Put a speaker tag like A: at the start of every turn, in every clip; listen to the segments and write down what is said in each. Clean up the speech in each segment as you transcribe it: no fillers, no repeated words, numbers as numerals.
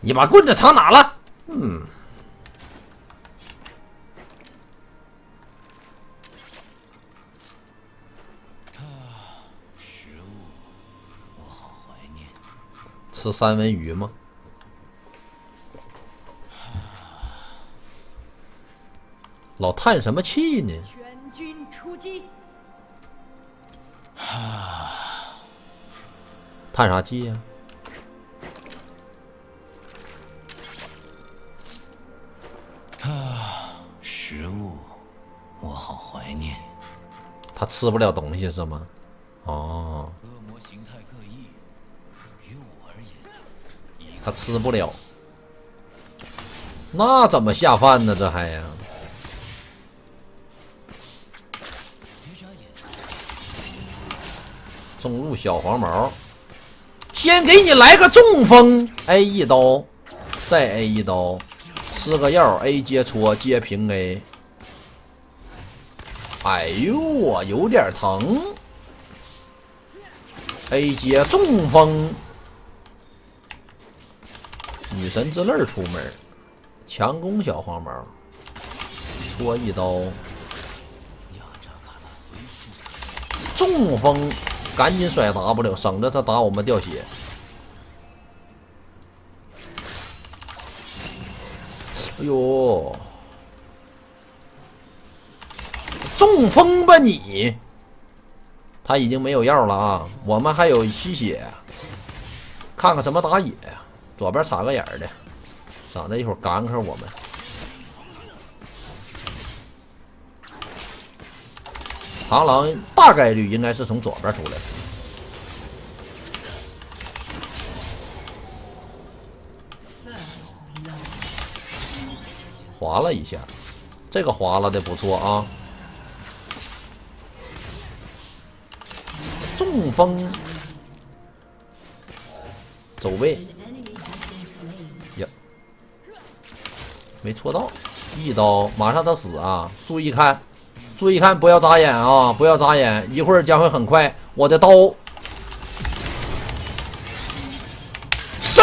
A: 你把棍子藏哪了？嗯。
B: 食物，我好怀念。
A: 吃三文鱼吗？老叹什么气呢？
C: 全军出击！
A: 叹啥气呀？
B: 食物，我好怀念。
A: 他吃不了东西是吗？哦，
B: 恶魔形态各异，于我而言，
A: 他吃不了，那怎么下饭呢？这还呀？中入小黄毛，先给你来个中风 ，A 一刀，再 A 一刀，吃个药 ，A 接戳接平 A。哎呦，我有点疼。A 接中风，女神之泪出门，强攻小黄毛，戳一刀，中风。赶紧甩 W， 省着他打我们掉血。哎呦，中风吧你！他已经没有药了啊，我们还有吸血，看看什么打野呀？左边插个眼儿的，省得一会儿干克我们。螳螂大概率应该是从左边出来的，划了一下，这个划了的不错啊。中风，走位呀，没戳到，一刀马上他死啊！注意看。注意看，不要眨眼啊！不要眨眼，一会儿将会很快。我的刀收，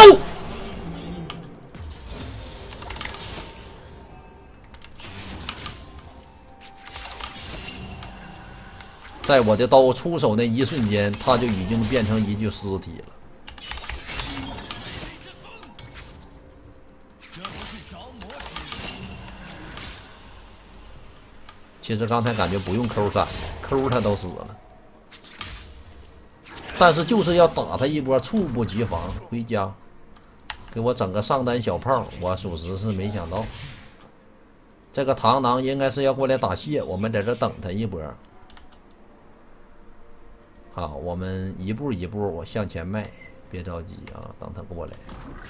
A: 在我的刀出手那一瞬间，他就已经变成一具尸体了。其实刚才感觉不用抠闪，抠他都死了，但是就是要打他一波，猝不及防。回家，给我整个上单小炮，我属实是没想到。这个螳螂应该是要过来打蟹，我们在这等他一波。好，我们一步一步我向前迈，别着急啊，等他过来。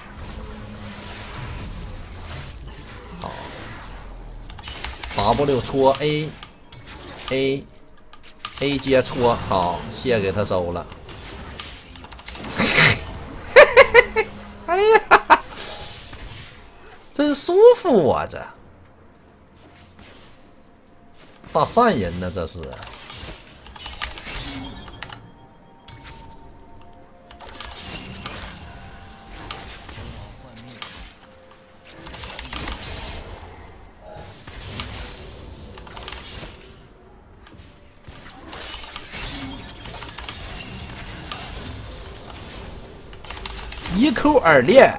A: 好。W 戳 A 接戳，好，蟹给他收了。哎呀，真舒服啊！这大善人呢，这是。一扣二裂，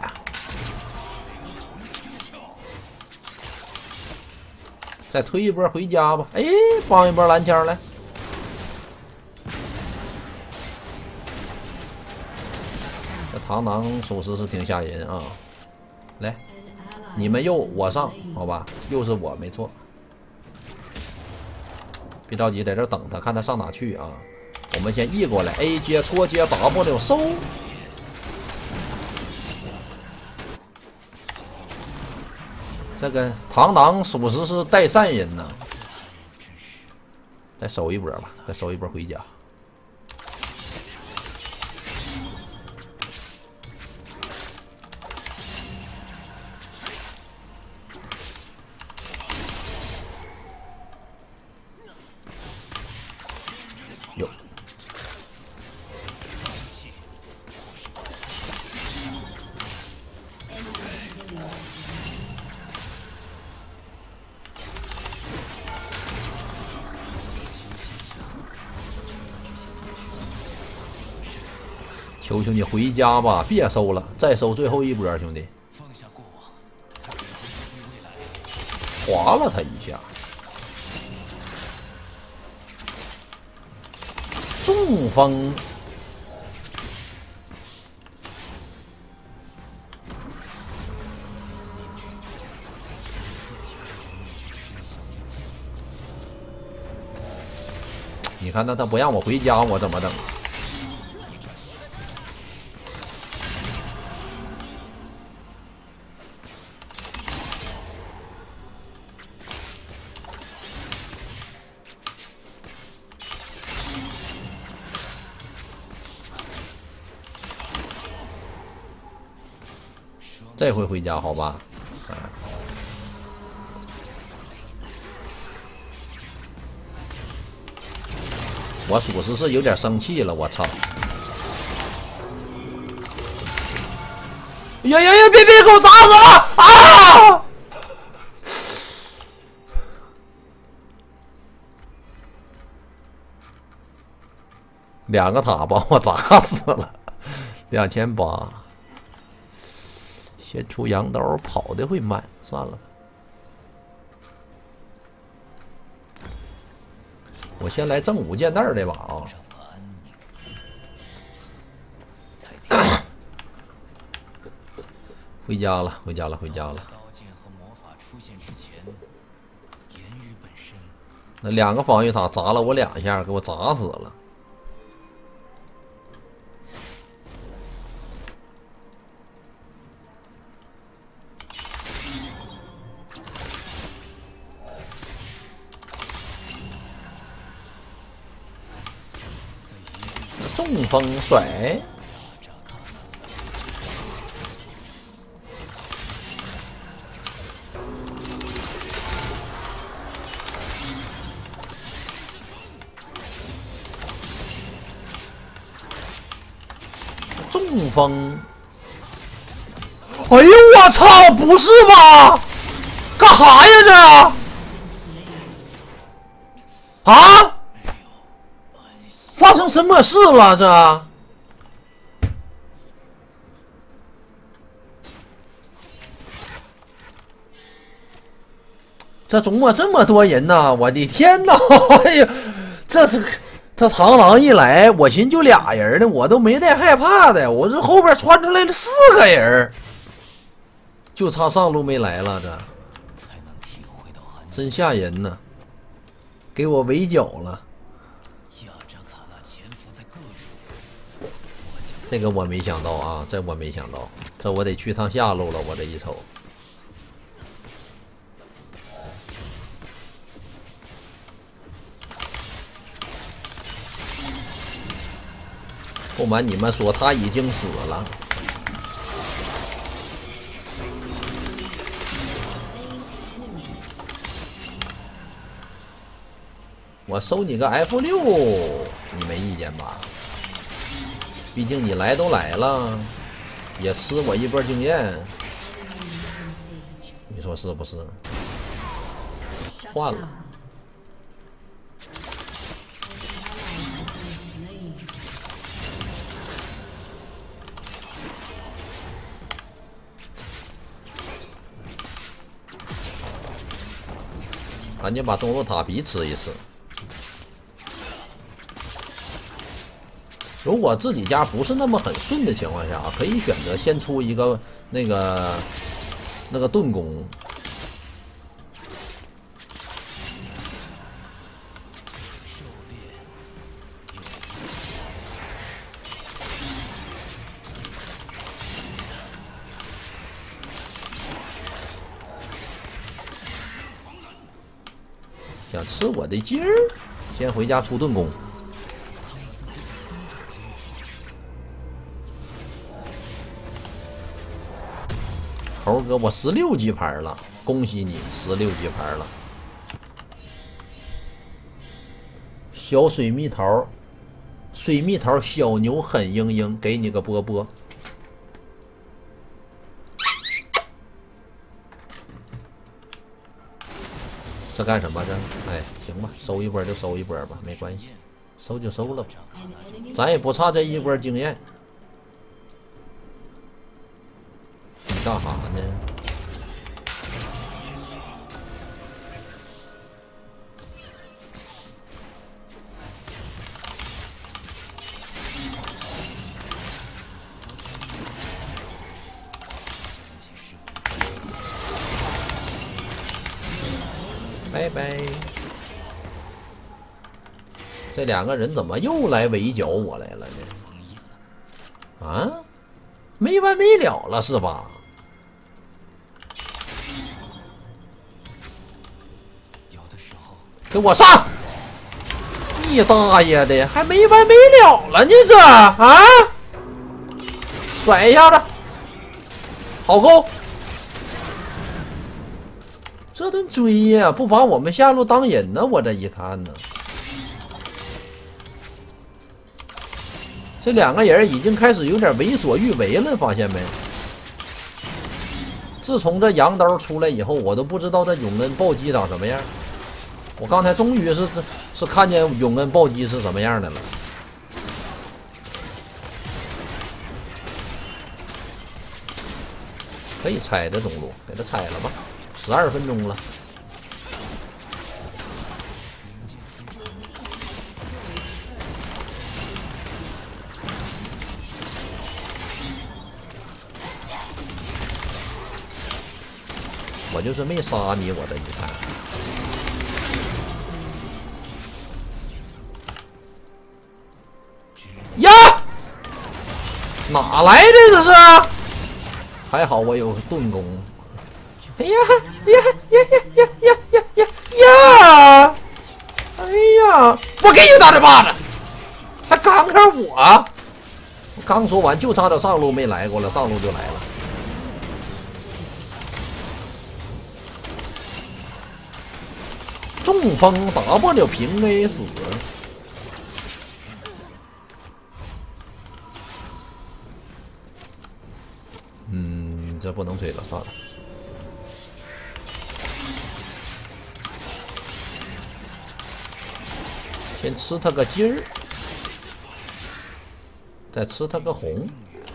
A: 再推一波回家吧。哎，放一波蓝枪来。这螳螂属实是挺吓人啊！来，你们右我上，好吧？又是我没错。别着急，在这等他，看他上哪去啊？我们先 E 过来 ，A 接戳接 W 收。这个螳螂属实是带善人呐，再收一波吧，再收一波回家。有。 求求你回家吧，别收了，再收最后一波，兄弟。
B: 放下过往，他只会未来。
A: 划了他一下，中风。你看他不让我回家，我怎么整？这回回家好吧？我属实是有点生气了，我操！呀呀呀！别给我砸死了啊！2个塔把我砸死了，2800。先出羊刀，跑的会慢，算了。我先来正5件袋这把啊！回家了，回家了，回家了。
B: 刀剑和魔法出现之前，言语本身。
A: 那2个防御塔砸了我2下，给我砸死了。中风甩，中风。哎呦我操！不是吧？干哈呀这？啊？发生什么事了？这怎么这么多人呢？我的天哪！哎呀，这螳螂一来，我寻就俩人呢，我都没带害怕的。我这后边窜出来了4个人，就差上路没来了，这真吓人呢！给我围剿了。这个我没想到啊，这我没想到，这我得去趟下路了。我这一瞅，不瞒你们说，他已经死了。我收你个 F6，你没意见吧？毕竟你来都来了，也吃我一波经验，你说是不是？换了。赶紧把中路塔皮吃一吃。如果自己家不是那么很顺的情况下，可以选择先出一个那个盾弓。想吃我的鸡儿，先回家出盾弓。猴哥，我16级牌了，恭喜你16级牌了。小水蜜桃，水蜜桃小牛狠嘤嘤，给你个波波。这干什么这？哎，行吧，收一波就收一波吧，没关系，收就收了吧，咱也不差这一波经验。 干啥呢？拜拜。这两个人怎么又来围剿我来了呢？啊，没完没了了是吧？给我上！你大爷的，还没完没了了呢这啊！甩一下子，好够！这顿追呀，不把我们下路当人呢？我这一看呢，这两个人已经开始有点为所欲为了，发现没？自从这羊刀出来以后，我都不知道这永恩暴击长什么样。我刚才终于是看见永恩暴击是什么样的了。可以拆的中路，给他拆了吧。12分钟了。我就是没杀你，我这一看。呀！哪来的这是？还好我有盾弓。哎呀呀呀呀呀呀呀呀！哎呀！我给你打这巴掌，还刚开我。我刚说完，就差点上路没来过了，上路就来了。中锋打不了平 A 死。这不能追了，算了。先吃他个鸡儿，再吃他个红。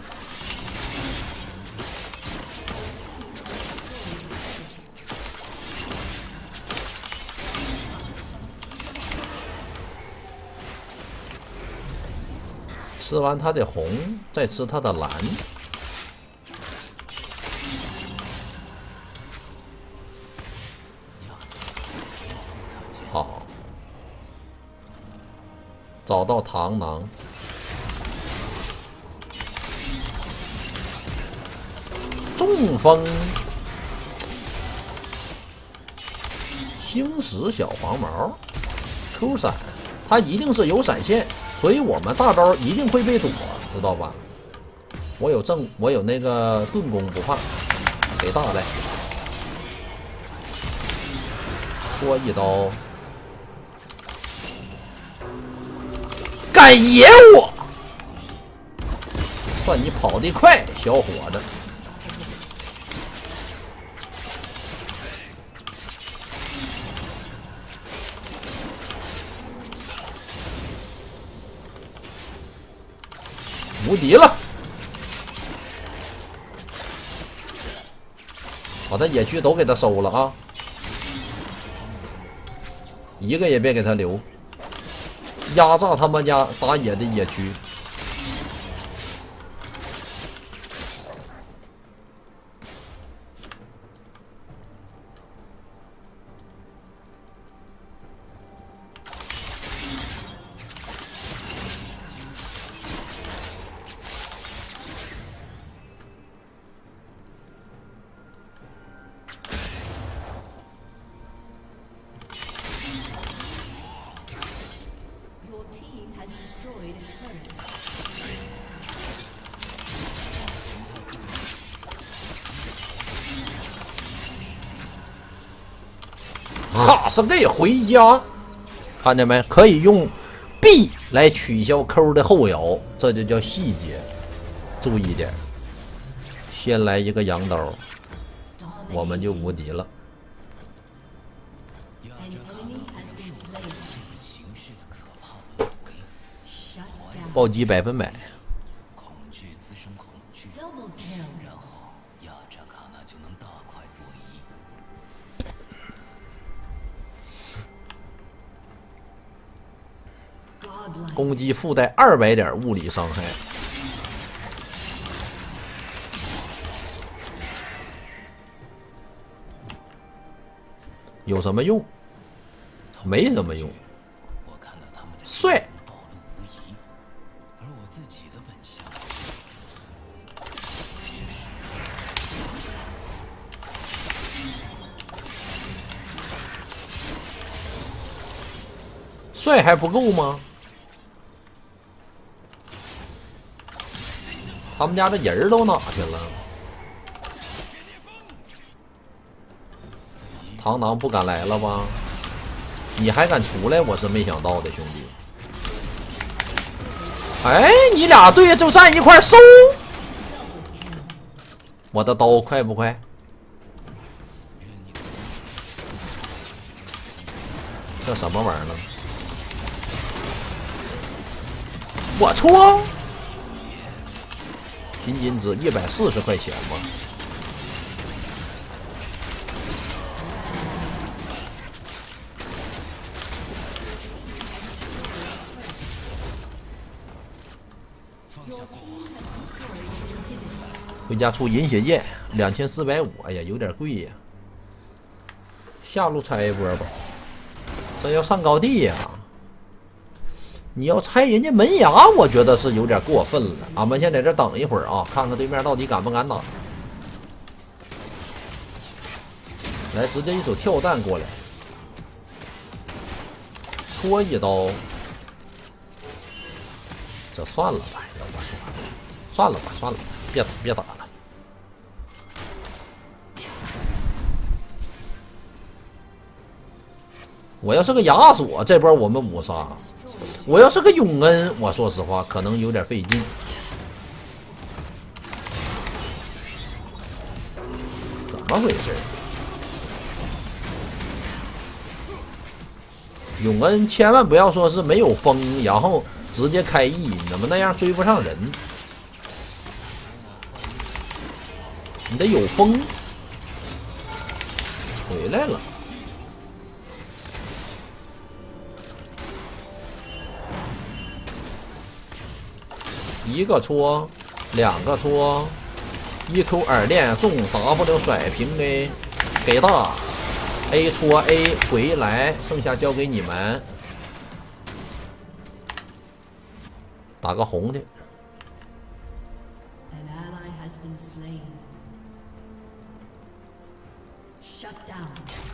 A: 吃完他的红，再吃他的蓝。好，找到螳螂。中锋，星矢小黄毛 ，Q 闪，他一定是有闪现。所以我们大招一定会被躲，知道吧？我有那个盾弓，不怕，给大来，戳一刀，敢野我！算你跑得快，小伙子。无敌了！把他野区都给他收了啊！一个也别给他留，压榨他们家打野的野区。哈是给回家，看见没？可以用 B 来取消 Q 的后摇，这就叫细节，注意点。先来一个羊刀，我们就无敌了。暴击100%。
B: 亚扎卡纳就能大快朵颐。
A: 攻击附带200点物理伤害。有什么用？没什么用。
B: 我看到他们的
A: 帅。
B: 暴露无遗，而我自己的本相。
A: 帅还不够吗？他们家这人都哪去了？螳螂不敢来了吧？你还敢出来？我是没想到的，兄弟。哎，你俩队就站一块收。我的刀快不快？这什么玩意儿呢？我戳！金金子140块钱吧。回家出银血剑2450，哎呀，有点贵呀。下路拆一波吧，这要上高地呀。你要拆人家门牙，我觉得是有点过分了。俺们先在这等一会儿啊，看看对面到底敢不敢打。来，直接一手跳弹过来，戳一刀。这算了吧，要不算了吧，算了吧，别打了。我要是个亚索，这波我们5杀；我要是个永恩，我说实话可能有点费劲。怎么回事？永恩千万不要说是没有风，然后直接开 E， 怎么那样追不上人？你得有风。回来了。一个戳，2个戳，1Q 耳链中 W 甩平 A， 给大 A 戳 A 回来，剩下交给你们。打个红的。
C: An ally has been slain. Shut down.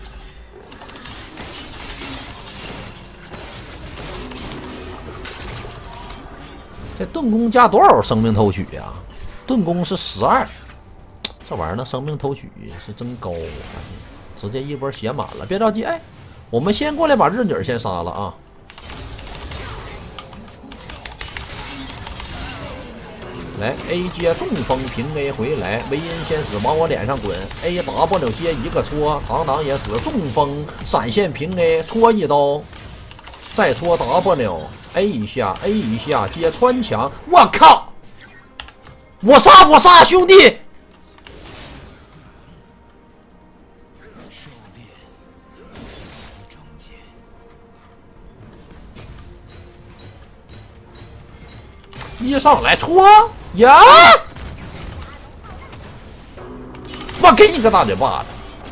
A: 这盾弓加多少生命偷取呀？盾弓是12，这玩意儿的生命偷取是真高，我发现直接一波血满了。别着急，哎，我们先过来把日女先杀了啊！来 ，A 接中风平 A 回来，维恩先死往我脸上滚 ，A W 接一个戳，螳螂也死，中风闪现平 A 戳一刀，再戳 W。A 一下 ，A 一下，接穿墙，我靠！我杀，兄弟！一上来戳呀！我给你个大嘴巴子！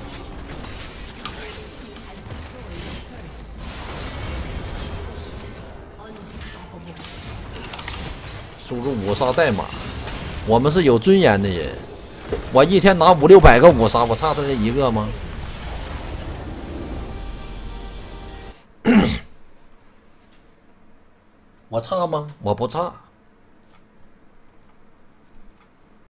A: 输入5杀代码，我们是有尊严的人。我一天拿500-600个5杀，我差他这一个吗？我差吗？我不差。